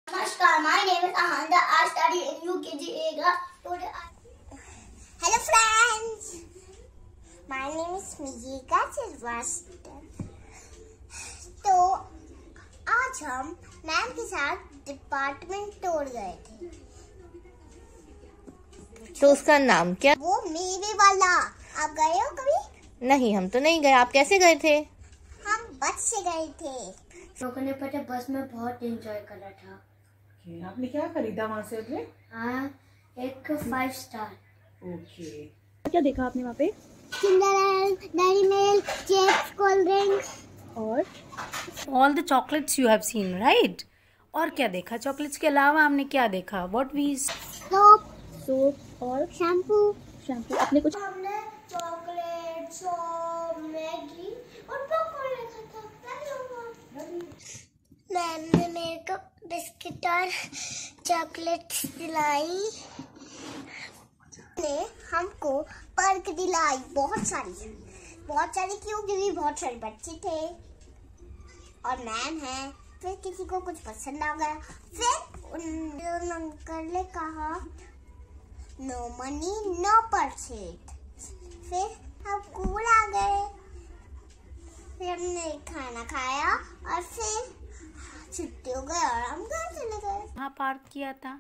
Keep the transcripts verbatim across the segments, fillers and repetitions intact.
Namaskar, my name is Ahanda. I study in U K G A class. Today I... Hello friends, my name is Mijika Sylvester. तो आज हम ma'am के साथ department tour गए थे। तो उसका नाम क्या? वो मेरे वाला। आप गए हो कभी? नहीं, हम तो नहीं गए। आप कैसे गए थे? हम बस से गए थे। लोगों ने पता बस में बहुत एंजॉय करा था। okay, आपने क्या खरीदा वहाँ से उधर? हाँ, एक फाइव स्टार। ओके। क्या देखा आपने वहाँ पे? Kinder, Dairy Milk, chips, cold drinks और all the chocolates you have seen, right? और क्या देखा? चॉकलेट्स के अलावा हमने क्या देखा? व्हाट वी सोप सोप और शैम्पू शैम्पू। आपने कुछ? हमने चॉकलेट, सोप, मैगी और पॉपकॉर्न देखा था। मैम ने मेरे को बिस्किट और चॉकलेट्स दिलाई। ने हमको पर्क दिलाई बहुत सारी बहुत सारी क्यों? क्योंकि बहुत सारे बच्चे थे और मैम है। फिर किसी को कुछ पसंद आ गया। फिर उन अंकल ने कहा नो मनी नो परचेज। फिर हम कूल आ गए। फिर हमने खाना खाया और फिर छुट्टी हो गई और हम घर चले गए। कहाँ पार्क किया था?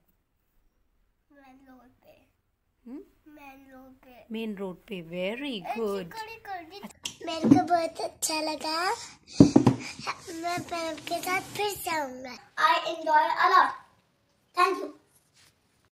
मेन रोड पे। हम्म? मेन रोड पे। मेन रोड पे। Very good. मेरे को बहुत अच्छा लगा। मैं पैर के साथ फिर जाऊंगा। I enjoy a lot. Thank you.